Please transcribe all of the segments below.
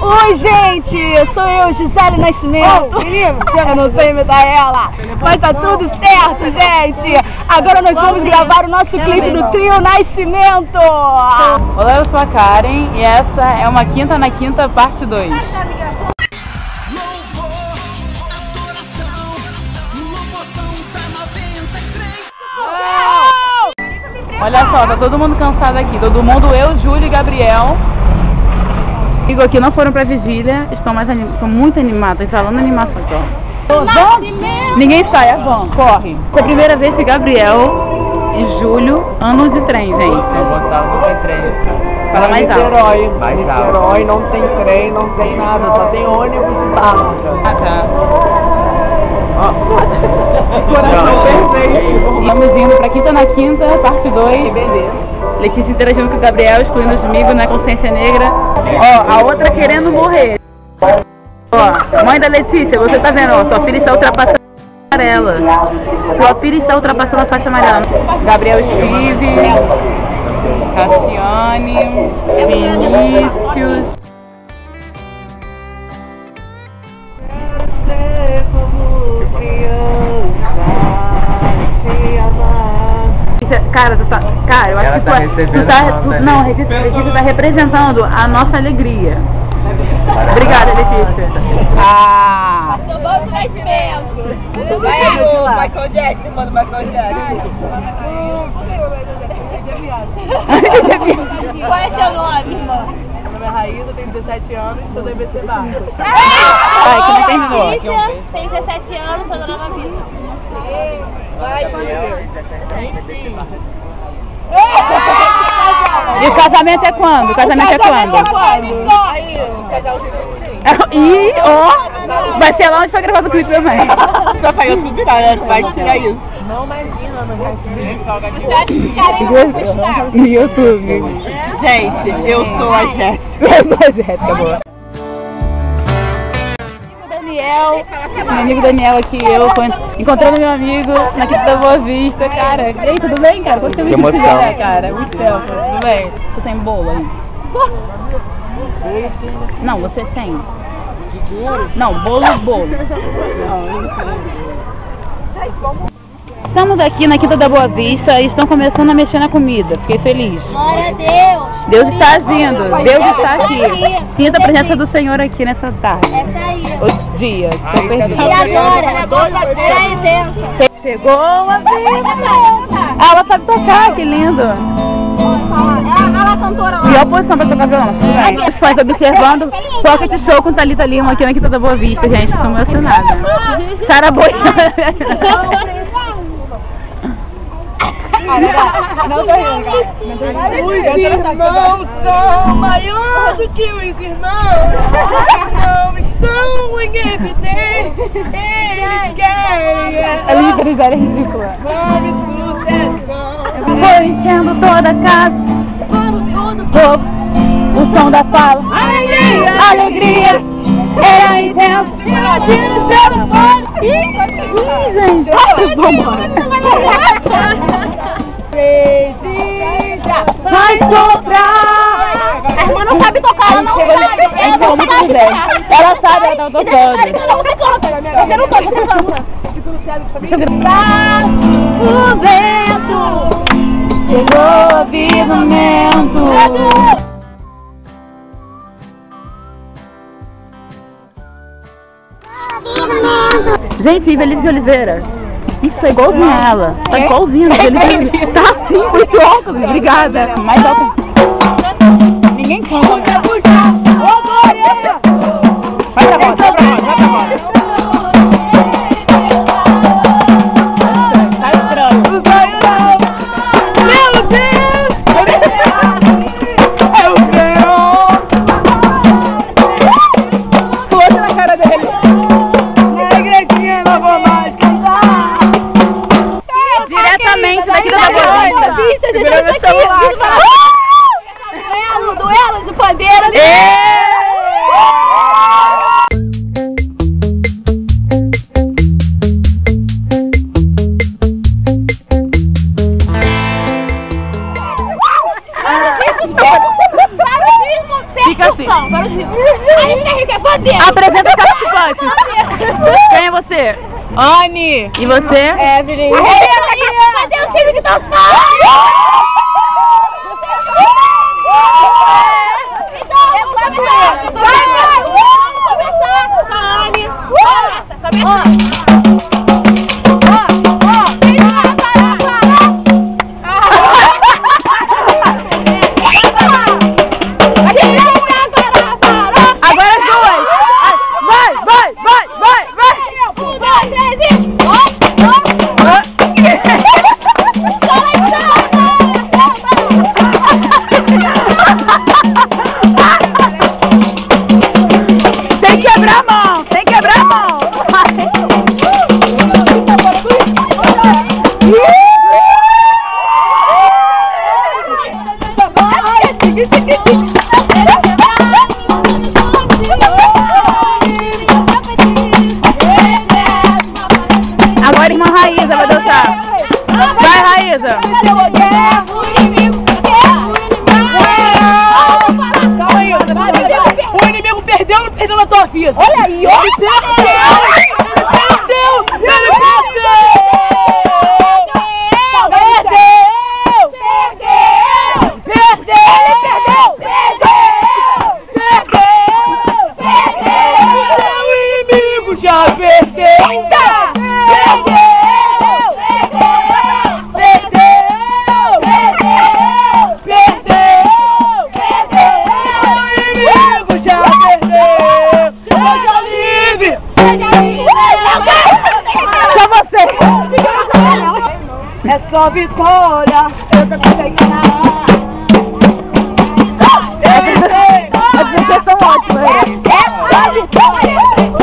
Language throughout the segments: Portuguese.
Oi, gente! Sou eu, Gisele Nascimento. Eu não sei imitar ela, mas tá tudo certo, gente! Agora nós vamos gravar o nosso clipe do Trio Nascimento! Olá, eu sou a Karen e essa é uma Quinta na Quinta, parte 2. Olha só, tá todo mundo cansado aqui. Todo mundo, eu, Júlio e Gabriel. Aqui não foram pra vigília, estão muito animados, falando animação aqui, ó. Ninguém sai, é bom, corre. É a primeira vez que Gabriel e Júlio andam de trem, gente. Eu gostava do trem. Fala mais alto. Niterói não tem trem, não tem nada, só tem ônibus e barco. Ah, tá. Vamos indo pra Quinta na Quinta, parte 2. Beleza. Letícia interagindo com o Gabriel, excluindo os amigos na consciência negra. Ó, a outra querendo morrer. Ó, mãe da Letícia, você tá vendo, ó, sua filha está ultrapassando a amarela. Sua filha está ultrapassando a faixa amarela. Gabriel Steve, Cassiane, Vinícius. Cara, tu tá. Cara, eu acho que tu tá. Não, a Letícia tá representando a nossa alegria. Obrigada, Letícia. Ah! Vamos pro Nascimento! Michael Jackson, mano, Michael Jackson. Qual é seu nome, irmã? Meu nome é Raíza, tenho 17 anos e sou do EBC Barco. Ai, que não terminou. Tem 17 anos, sou da Nova Vila. E o casamento é quando? O casamento é quando? E, ó, vai ser lá onde foi gravado o clipe também. Vai tudo virar, né? Vai tirar isso. Não, imagina, não vai No YouTube. Gente, eu sou a Jéssica. Jéssica, boa. Meu amigo Daniel aqui, eu encontrando meu amigo na Quinta da Boa Vista, cara. Ei, tudo bem, cara? Quanto tempo que você já, cara? Muito tempo, tudo bem? Você tem bolo aí? Não, você tem. Não, bolo. Estamos aqui na Quinta da Boa Vista e estão começando a mexer na comida. Fiquei feliz. Glória a Deus! Deus está agindo, Deus está aqui. Sinta a presença do Senhor aqui nessa tarde. Essa aí. Os dias, estou perdida. E agora? Chegou a vez. Ela sabe tocar, que lindo. Ela cantora lá. E a posição pra tocar violão, tudo bem. Os fãs observando Pocket Show com Thalita Lima aqui na Quinta da Boa Vista, gente. Estou emocionada. Cara boiando. Não tô rindo, cara. Os irmãos são maiores do que os irmãos. Não estão em evidência. Eles querem. A líder é ridícula. Vamos sucessão. Foi enchendo toda a casa. O som da fala. Alegria. Era intenso. Ih, gente. Vai soprar. A irmã não sabe tocar, ela não sabe. Ela sabe, ela tá tocando. Você não toca, você canta. O vento chegou o avivamento. Gente, Felipe de Oliveira. Isso é igualzinho a ela. Tá igualzinho a Oliveira. Tá assim, com esse óculos. Obrigada. Mais óculos. Ninguém canta. Vai pra fora, vai pra fora, vai pra fora. Tá estranho. Meu Deus! É o Senhor! Pula na cara dele. Na igrejinha não vou mais cantar. Diretamente daqui da Boa Vista. Duelo de pandeira. Apresenta os participantes. Quem é você? Anne. E você? Evelyn. Cadê o time que tá Agora irmã Raíza vai dançar. Vai, Raíza. Calma aí, o inimigo perdeu ou não perdeu na tua vida? Olha aí, ó! É só vitória, eu tô conseguindo. As vocês são ótimas. É só vitória.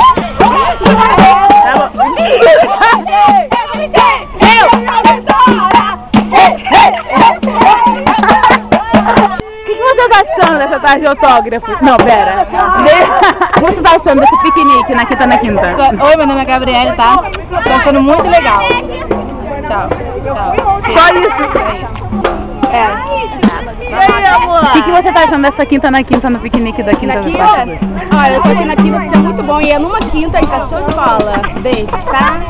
O que você tá achando dessa tarde de autógrafos? Não, pera. O que você tá achando desse piquenique na Quinta na Quinta? Oi, meu nome é Gabriele, tá? Tô achando muito legal. Tchau. Só isso? É. O que você tá achando dessa Quinta na Quinta no piquenique da Quinta Na da quinta? Quinta? Olha, eu tô aqui na quinta, porque é muito bom. E é numa quinta e tá show de bola. Beijo, tá?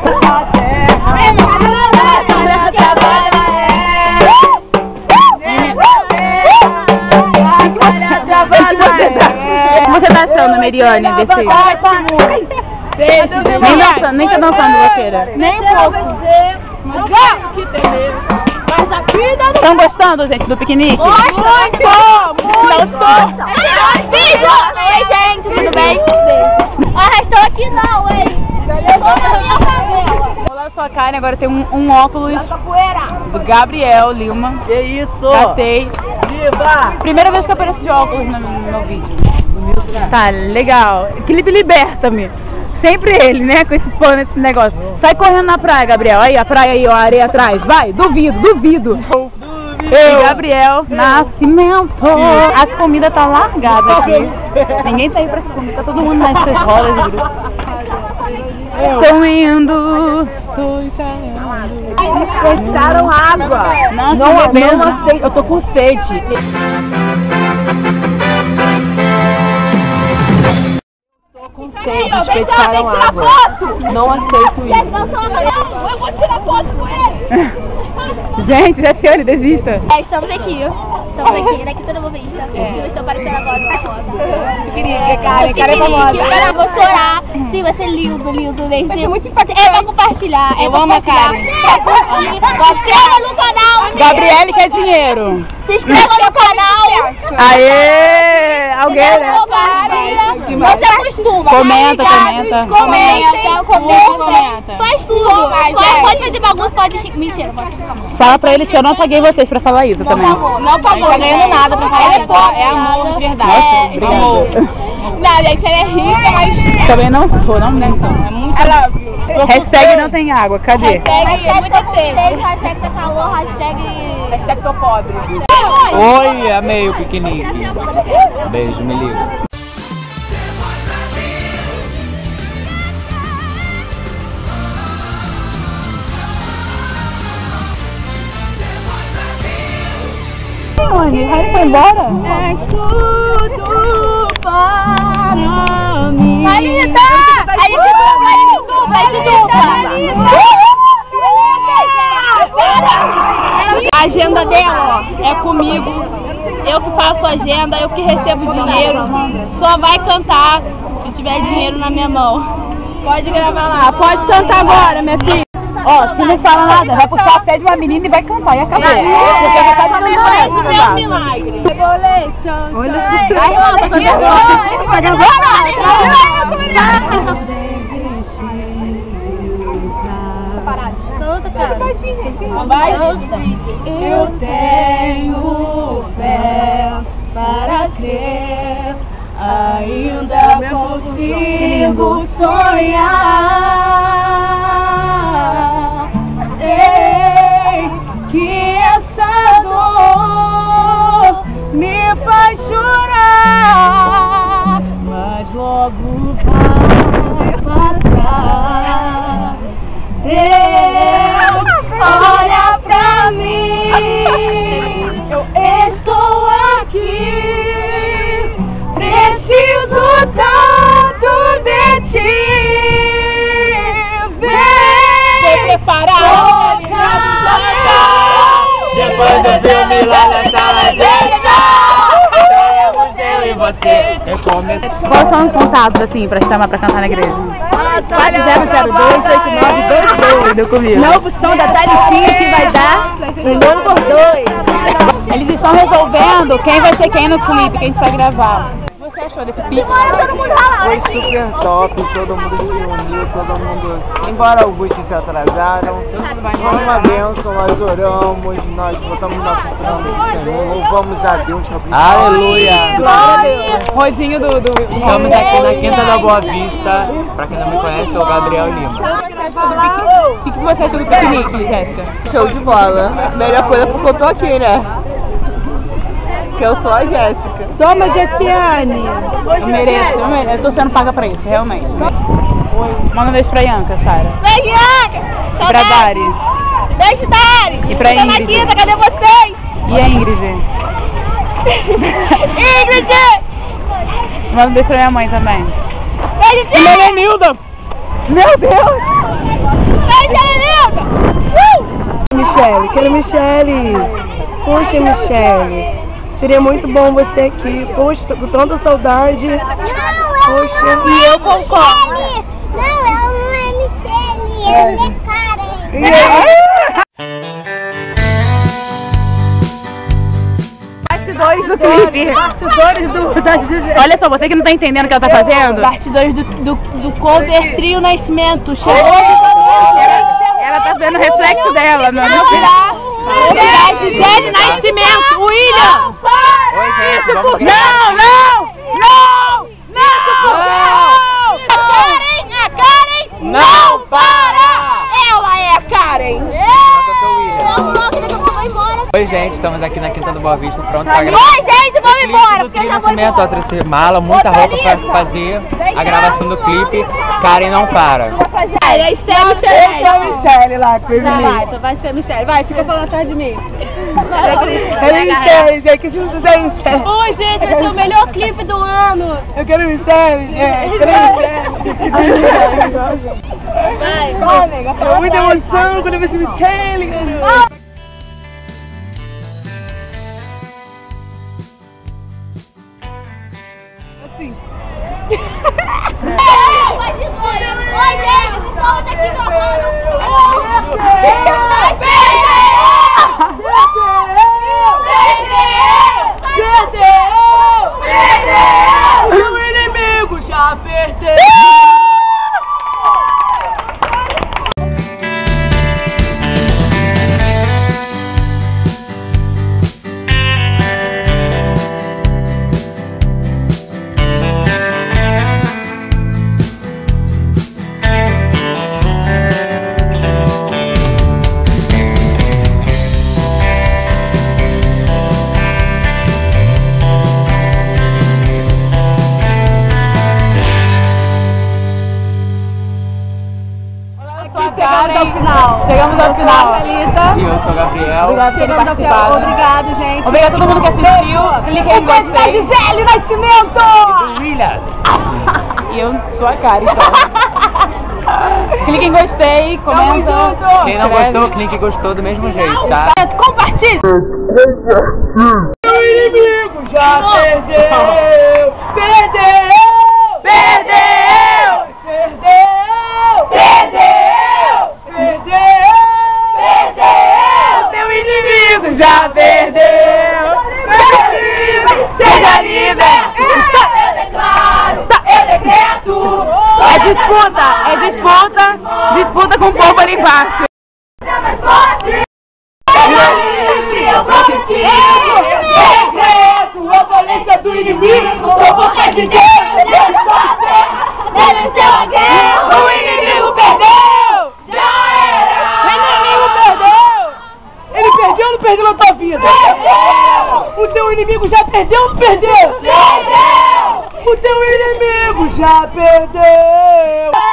O que você tá achando, Meriane, desse... Nem tá dançando, vaqueira. Nem um pouco. Estão gostando, gente, do piquenique? Oi, gente, tudo bem? Estou aqui não, hein? Vou lá sua cara, agora tem um óculos do Gabriel Lima. Que isso? Gastei. Viva! Primeira vez que eu apareço de óculos no meu vídeo. Tá, legal. Clipe Liberta-me. Sempre ele, né? Com esse pano, esse negócio. Sai correndo na praia, Gabriel. Aí, a praia aí, ó, a areia atrás. Vai, duvido. Ei, Gabriel Nascimento. A comida tá largada aqui. Ninguém tá aí pra comer. Tá todo mundo nas suas rodas de grupo. Tô indo. Fecharam água. Nossa, Não bebendo. aceito. Eu tô com sede. Fecharam água. Não aceito isso. Eu vou tirar foto com ele. Gente, já senhora, desista. Estamos aqui. Daqui todo mundo vem. Eu estou aparecendo agora na foto. Querida, cara é famosa. Eu vou chorar. Sim, vai ser lindo mesmo. Vai ser muito importante. Eu vou compartilhar. Eu amo a Karen. Se inscreva no canal. Gabriele quer dinheiro. Se inscreva no canal. Aê! Alguém, né? Você acostuma. Comenta. Faz tudo. Pode fazer bagunça, pode... Mentira, pode ficar. Fala pra ele que eu não paguei vocês pra falar isso também. Não pagou, não ganhando nada pra falar isso. É amor de verdade. Nossa, obrigada. Não, gente, ela é rica, mas... Também não sou, não, né? Hashtag não tem água, cadê? Hashtag tá calor, hashtag tô pobre. Oi, amei o piquenique. Beijo, me liga. Onde? Vai foi embora? é tudo bom. é comigo. Eu que faço a agenda, eu que recebo dinheiro. Só vai cantar se tiver dinheiro na minha mão. Pode gravar lá. Pode cantar agora, minha filha. Ó, se não fala nada, vai puxar a pé de uma menina e vai cantar, e acabou. Porque já tá de Meu milagre. Olha Eu tenho fé para crer, ainda consigo sonhar. Sei que essa dor me faz chorar, mas logo vai passar. Deus, olha pra mim, eu estou aqui, preciso tanto de ti. Vem tocar, Depois do filme lá na sala de eu e você. Quais são os contatos, assim, pra chamar pra cantar na igreja? 4002-8922 comigo. Novo som da Tarifinha que vai dar um ano por 2. Eles estão resolvendo quem vai ser quem no clipe que a gente vai gravar. O que você achou desse clipe? Foi super top, todo mundo se uniu, todo mundo... Embora alguns se atrasaram, foi uma bênção, nós oramos, nós botamos nosso plano no Senhor, louvamos a Deus. Aleluia! Rodinho do... Estamos aqui na Quinta da Boa Vista, pra quem não me conhece, sou o Gabriel Lima. O que você achou do piquenique, Jéssica? Show de bola. Melhor coisa porque eu tô aqui, né? Que eu sou a Jéssica. Toma, Jessiane! Eu mereço. Eu tô sendo paga pra isso, realmente. Manda um beijo pra Ianca, Sara. Beijo, Ianca! Pra Dari. Beijo, Dari! E pra Tô na Ingrid. quinta, cadê vocês? E a Ingrid? Ingrid! Manda um beijo pra minha mãe também. Beijo, Tia! Helenilda! Meu Deus! Beijo, Helenilda! Michele, quero Michele. Poxa, Michele, seria muito bom você aqui. Poxa, tô com tanta saudade. Poxa, E eu concordo. Não, ela não é Michele, ela é Karen. Bastidores do clipe. Bastidores do... Olha só, você que não tá entendendo o que ela tá fazendo. Bastidores do cover Trio Nascimento. Chegou Ela tá vendo o reflexo dela, meu Deus. Gisele Nascimento, William! Oi, gente, vamos A Karen Não para! Ela é a Karen! Oi, gente, estamos aqui na Quinta do Boa Vista, pronto pra gravar. Oi, gente, vamos embora, porque eu já vou Nascimento, embora. ó, trouxe mala, muita roupa pra fazer a gravação do clipe. Karen não para. É Michele lá, com ele. Vai ser Michele, vai, fica falando atrás de mim. Michele, gente, que junto da Michele. Oi, gente, vai ser o melhor clipe do ano. Eu quero Michele, gente. Vai, É muita emoção quando eu vejo Michele, garoto. O inimigo já perdeu. Chegamos ao final. E eu sou o Gabriel. Obrigado por ter participado. Obrigado, gente. Obrigado a todo mundo que assistiu. Clique em gostei. Gisele Nascimento! William. E eu sou a Karen, então. Clique em gostei, comenta. Quem não gostou, clique em gostou do mesmo jeito, tá? Compartilha. O inimigo já perdeu. Perdeu. Perdeu! Seu inimigo já perdeu. Seja livre! Eu declaro, eu decreto. É disputa com o povo ali embaixo. Eu decreto a violência do inimigo. Eu vou de Deus. Venceu a guerra. O inimigo perdeu. Já era. O inimigo perdeu. Ele perdeu ou não perdeu na tua vida? Perdeu. O teu inimigo já perdeu ou não perdeu? Perdeu. O teu inimigo já perdeu.